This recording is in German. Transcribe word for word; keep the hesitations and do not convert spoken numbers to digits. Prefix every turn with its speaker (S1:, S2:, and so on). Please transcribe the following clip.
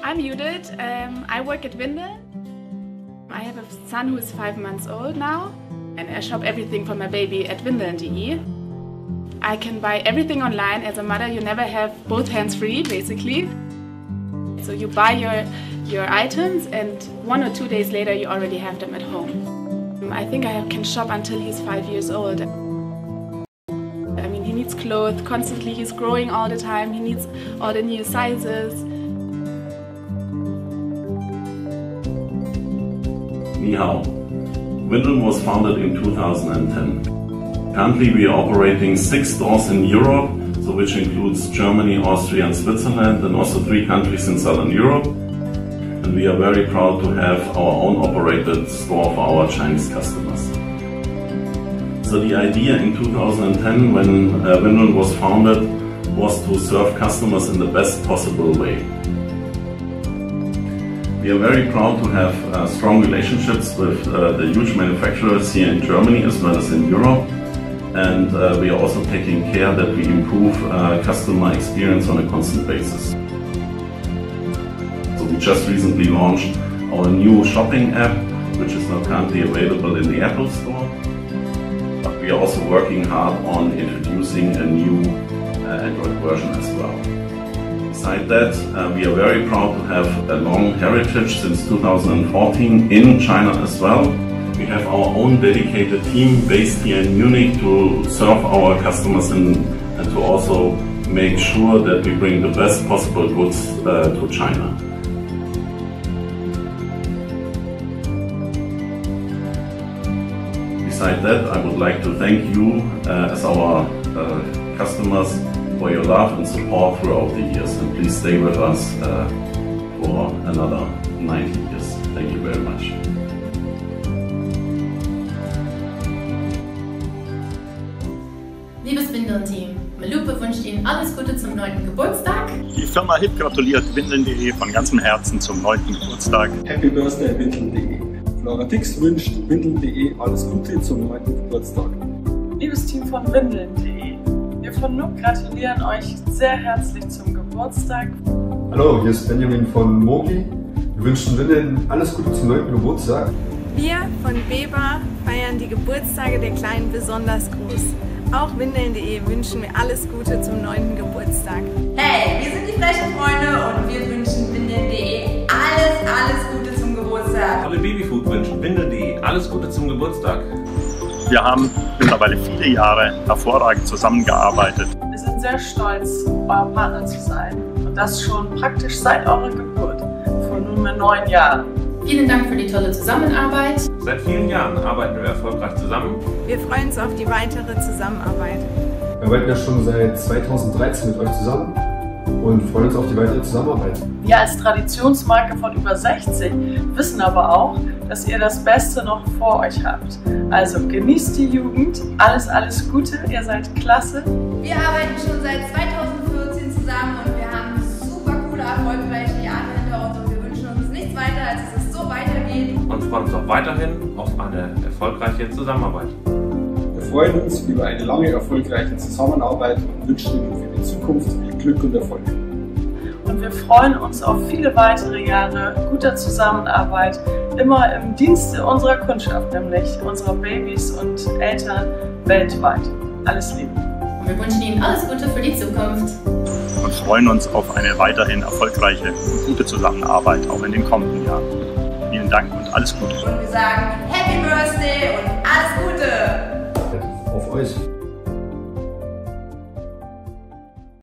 S1: I'm Judith. Um, I work at Windeln. I have a son who is five months old now, and I shop everything for my baby at windeln dot de. I can buy everything online. As a mother, you never have both hands free, basically. So you buy your, your items, and one or two days later, you already have them at home. I think I can shop until he's five years old. I mean, he needs clothes constantly. He's growing all the time. He needs all the new sizes.
S2: Ni hao. Windeln was founded in two thousand ten. Currently we are operating six stores in Europe, so which includes Germany, Austria and Switzerland, and also three countries in Southern Europe. And we are very proud to have our own operated store for our Chinese customers. So the idea in two thousand ten, when uh, Windeln was founded, was to serve customers in the best possible way. We are very proud to have uh, strong relationships with uh, the huge manufacturers here in Germany as well as in Europe, and uh, we are also taking care that we improve uh, customer experience on a constant basis. So we just recently launched our new shopping app, which is now currently available in the Apple Store, but we are also working hard on introducing a new uh, Android version as well. Besides that, uh, we are very proud to have a long heritage since two thousand fourteen in China as well. We have our own dedicated team based here in Munich to serve our customers and, and to also make sure that we bring the best possible goods uh, to China. Besides that, I would like to thank you uh, as our uh, customers for your love and support throughout the years, and please stay with us uh, for another ninety years. Thank you very much.
S3: Liebes Windeln-Team, Melupe wünscht Ihnen alles Gute zum neunten Geburtstag.
S4: Die Firma Hip gratuliert windeln punkt de von ganzem Herzen zum neunten Geburtstag.
S5: Happy Birthday windeln punkt de. Flora Tix wünscht windeln punkt de alles Gute zum neunten Geburtstag.
S6: Liebes Team von windeln punkt de, wir von N U C gratulieren euch sehr herzlich zum Geburtstag.
S7: Hallo, hier ist Benjamin von Mogi. Wir wünschen Windeln alles Gute zum neunten Geburtstag.
S8: Wir von Weber feiern die Geburtstage der Kleinen besonders groß. Auch windeln punkt de wünschen wir alles Gute zum neunten Geburtstag.
S9: Hey, wir sind die frechen Freunde und wir wünschen windeln punkt de alles, alles Gute zum Geburtstag.
S10: Alle Babyfood wünschen windeln punkt de alles Gute zum Geburtstag.
S4: Wir haben mittlerweile viele Jahre hervorragend zusammengearbeitet.
S6: Wir sind sehr stolz, euer Partner zu sein. Und das schon praktisch seit eurer Geburt, vor nunmehr neun Jahren.
S3: Vielen Dank für die tolle Zusammenarbeit.
S10: Seit vielen Jahren arbeiten wir erfolgreich zusammen.
S8: Wir freuen uns auf die weitere Zusammenarbeit.
S7: Wir arbeiten ja schon seit zweitausenddreizehn mit euch zusammen und freuen uns auf die weitere Zusammenarbeit.
S6: Wir als Traditionsmarke von über sechzig wissen aber auch, dass ihr das Beste noch vor euch habt. Also genießt die Jugend, alles, alles Gute, ihr seid klasse.
S9: Wir arbeiten schon seit zweitausendvierzehn zusammen und wir haben super coole, erfolgreiche Jahre hinter uns und wir wünschen uns nichts weiter, als dass es so weitergeht.
S10: Und freuen uns auch weiterhin auf eine erfolgreiche Zusammenarbeit.
S5: Wir freuen uns über eine lange erfolgreiche Zusammenarbeit und wünschen Ihnen für die Zukunft viel Glück und Erfolg.
S6: Und wir freuen uns auf viele weitere Jahre guter Zusammenarbeit, immer im Dienste unserer Kundschaft, nämlich unserer Babys und Eltern weltweit. Alles Liebe.
S3: Und wir wünschen Ihnen alles Gute für die Zukunft.
S4: Und freuen uns auf eine weiterhin erfolgreiche und gute Zusammenarbeit, auch in den kommenden Jahren. Vielen Dank und alles Gute.
S9: Und wir sagen Happy Birthday und alles Gute!
S7: Auf euch!